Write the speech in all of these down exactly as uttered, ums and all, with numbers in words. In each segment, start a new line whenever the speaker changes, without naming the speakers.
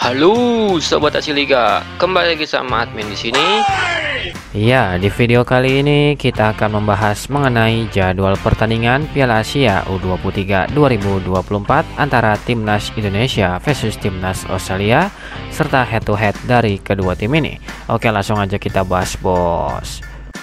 Halo Sobat Aksi Liga, kembali lagi sama admin di sini.
Ya, di video kali ini kita akan membahas mengenai jadwal pertandingan Piala Asia U dua puluh tiga dua ribu dua puluh empat antara Timnas Indonesia versus Timnas Australia serta head to head dari kedua tim ini. Oke, langsung aja kita bahas, bos.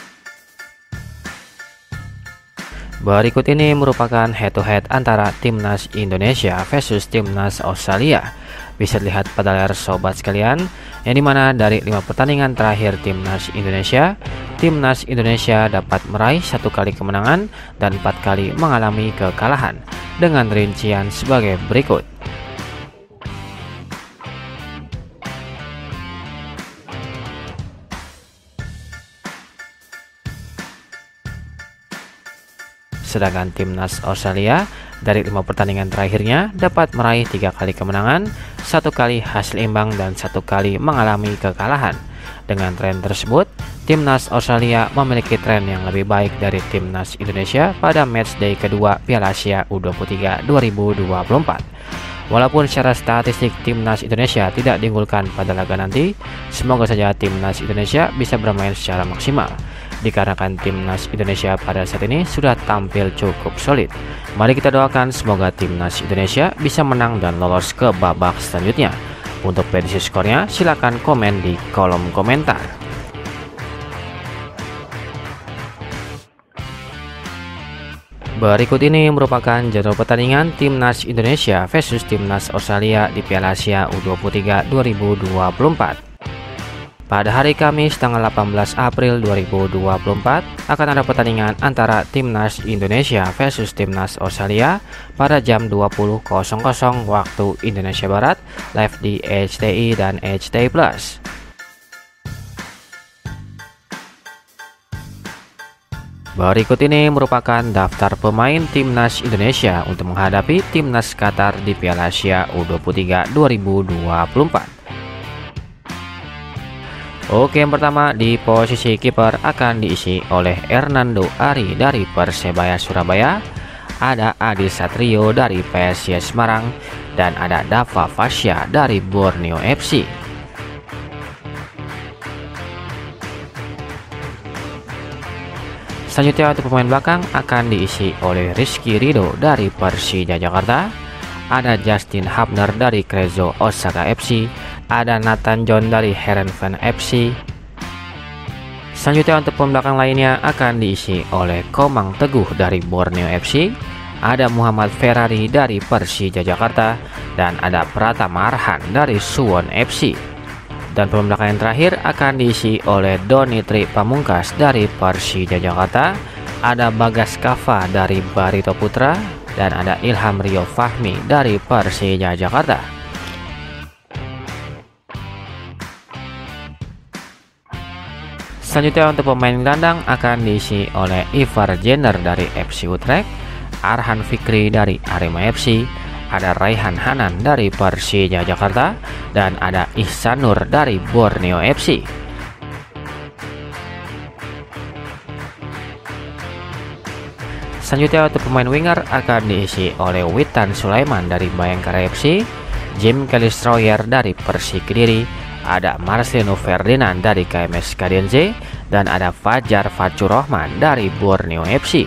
Berikut ini merupakan head to head antara Timnas Indonesia versus Timnas Australia. Bisa dilihat pada layar sobat sekalian, yang dimana dari lima pertandingan terakhir Timnas Indonesia, Timnas Indonesia dapat meraih satu kali kemenangan dan empat kali mengalami kekalahan, dengan rincian sebagai berikut. Sedangkan Timnas Australia dari lima pertandingan terakhirnya dapat meraih tiga kali kemenangan, satu kali hasil imbang dan satu kali mengalami kekalahan. Dengan tren tersebut, Timnas Australia memiliki tren yang lebih baik dari Timnas Indonesia pada matchday kedua Piala Asia U dua puluh tiga dua ribu dua puluh empat. Walaupun secara statistik Timnas Indonesia tidak diunggulkan pada laga nanti, semoga saja Timnas Indonesia bisa bermain secara maksimal, dikarenakan Timnas Indonesia pada saat ini sudah tampil cukup solid. Mari kita doakan semoga Timnas Indonesia bisa menang dan lolos ke babak selanjutnya. Untuk prediksi skornya silahkan komen di kolom komentar. Berikut ini merupakan jadwal pertandingan Timnas Indonesia versus Timnas Australia di Piala Asia U dua puluh tiga dua ribu dua puluh empat. Pada hari Kamis tanggal delapan belas April dua ribu dua puluh empat akan ada pertandingan antara Timnas Indonesia versus Timnas Australia pada jam dua puluh waktu Indonesia Barat, live di H T I dan H T I Plus. Berikut ini merupakan daftar pemain Timnas Indonesia untuk menghadapi Timnas Qatar di Piala Asia U dua puluh tiga dua ribu dua puluh empat. Oke, yang pertama di posisi kiper akan diisi oleh Hernando Ari dari Persebaya Surabaya, ada Adi Satrio dari P S I S Semarang, dan ada Dava Fasya dari Borneo F C. Selanjutnya untuk pemain belakang akan diisi oleh Rizky Ridho dari Persija Jakarta, ada Justin Hubner dari Cerezo Osaka F C, ada Nathan John dari Heerenveen F C. Selanjutnya untuk pemain belakang lainnya akan diisi oleh Komang Teguh dari Borneo F C, ada Muhammad Ferrari dari Persija Jakarta, dan ada Pratama Arhan dari Suwon F C. Dan pemain belakang yang terakhir akan diisi oleh Doni Tri Pamungkas dari Persija Jakarta, ada Bagas Kava dari Barito Putra, dan ada Ilham Rio Fahmi dari Persija Jakarta. Selanjutnya untuk pemain gelandang akan diisi oleh Ivar Jenner dari F C Utrecht, Arhan Fikri dari Arema F C, ada Raihan Hanan dari Persija Jakarta, dan ada Ihsan Nur dari Borneo F C. Selanjutnya untuk pemain winger akan diisi oleh Witan Sulaiman dari Bayangkara F C, Jim Kalistroyer dari Persik Kediri, ada Marcelino Ferdinand dari K M S Kadenze, dan ada Fajar Fatur Rahman dari Borneo F C.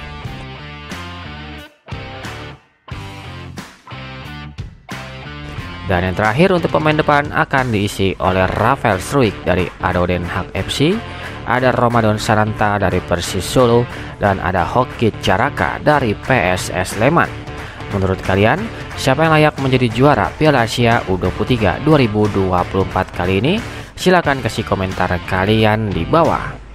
Dan yang terakhir untuk pemain depan akan diisi oleh Rafael Struijk dari Ado Den Haag F C, ada Ramadan Sananta dari Persis Solo, dan ada Hoki Caraka dari P S S Sleman. Menurut kalian, siapa yang layak menjadi juara Piala Asia U dua puluh tiga dua ribu dua puluh empat kali ini? Silahkan kasih komentar kalian di bawah.